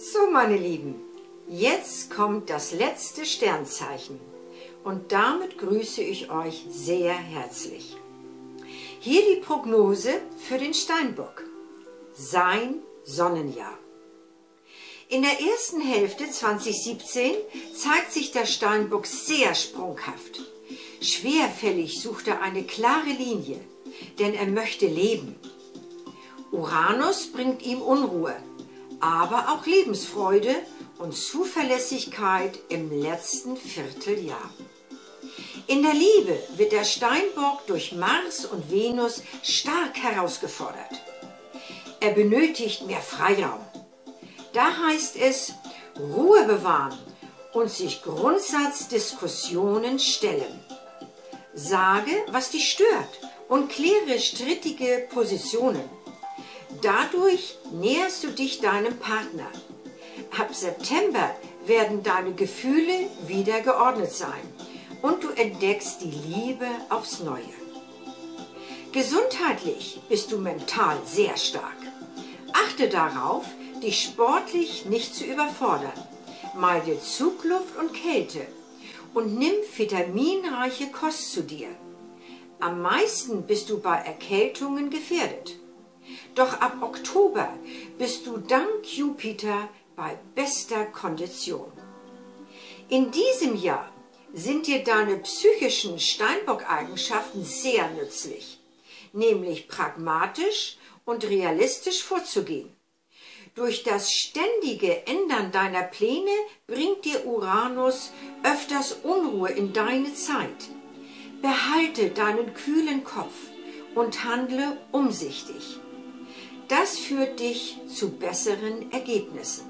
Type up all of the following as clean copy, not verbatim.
So, meine Lieben, jetzt kommt das letzte Sternzeichen und damit grüße ich euch sehr herzlich. Hier die Prognose für den Steinbock, sein Sonnenjahr. In der ersten Hälfte 2017 zeigt sich der Steinbock sehr sprunghaft. Schwerfällig sucht er eine klare Linie, denn er möchte leben. Uranus bringt ihm Unruhe, aber auch Lebensfreude und Zuverlässigkeit im letzten Vierteljahr. In der Liebe wird der Steinbock durch Mars und Venus stark herausgefordert. Er benötigt mehr Freiraum. Da heißt es, Ruhe bewahren und sich Grundsatzdiskussionen stellen. Sage, was dich stört und kläre strittige Positionen. Dadurch näherst du dich deinem Partner. Ab September werden deine Gefühle wieder geordnet sein und du entdeckst die Liebe aufs Neue. Gesundheitlich bist du mental sehr stark. Achte darauf, dich sportlich nicht zu überfordern. Meide Zugluft und Kälte und nimm vitaminreiche Kost zu dir. Am meisten bist du bei Erkältungen gefährdet. Doch ab Oktober bist du dank Jupiter bei bester Kondition. In diesem Jahr sind dir deine psychischen Steinbock-Eigenschaften sehr nützlich, nämlich pragmatisch und realistisch vorzugehen. Durch das ständige Ändern deiner Pläne bringt dir Uranus öfters Unruhe in deine Zeit. Behalte deinen kühlen Kopf und handle umsichtig. Das führt dich zu besseren Ergebnissen.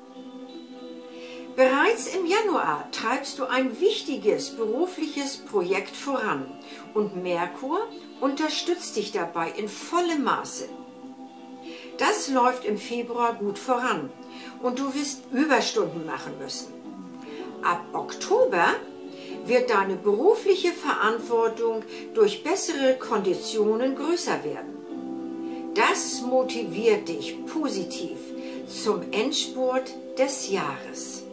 Bereits im Januar treibst du ein wichtiges berufliches Projekt voran und Merkur unterstützt dich dabei in vollem Maße. Das läuft im Februar gut voran und du wirst Überstunden machen müssen. Ab Oktober wird deine berufliche Verantwortung durch bessere Konditionen größer werden. Das motiviert dich positiv zum Endspurt des Jahres.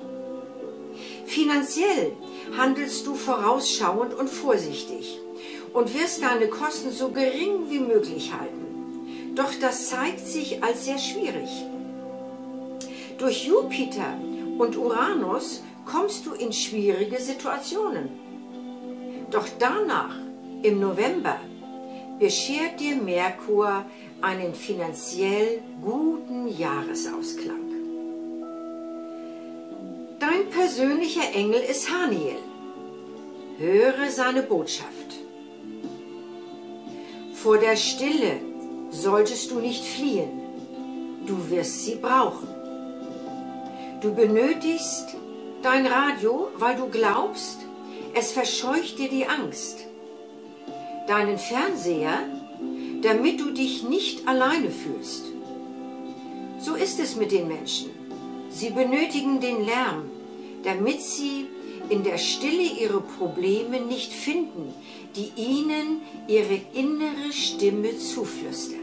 Finanziell handelst du vorausschauend und vorsichtig und wirst deine Kosten so gering wie möglich halten. Doch das zeigt sich als sehr schwierig. Durch Jupiter und Uranus kommst du in schwierige Situationen. Doch danach, im November, beschert dir Merkur einen finanziell guten Jahresausklang. Dein persönlicher Engel ist Haniel. Höre seine Botschaft. Vor der Stille solltest du nicht fliehen. Du wirst sie brauchen. Du benötigst dein Radio, weil du glaubst, es verscheucht dir die Angst. Deinen Fernseher, damit du dich nicht alleine fühlst. So ist es mit den Menschen. Sie benötigen den Lärm, damit sie in der Stille ihre Probleme nicht finden, die ihnen ihre innere Stimme zuflüstert.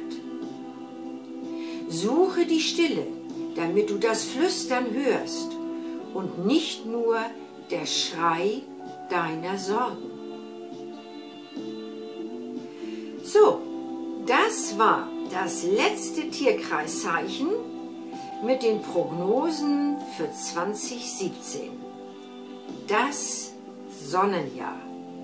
Suche die Stille, damit du das Flüstern hörst und nicht nur der Schrei deiner Sorgen. So, das war das letzte Tierkreiszeichen mit den Prognosen für 2017. Das Sonnenjahr.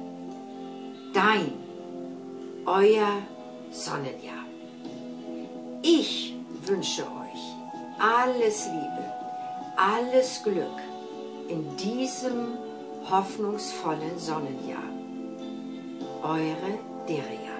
Euer Sonnenjahr. Ich wünsche euch alles Liebe, alles Glück in diesem hoffnungsvollen Sonnenjahr. Eure Deria.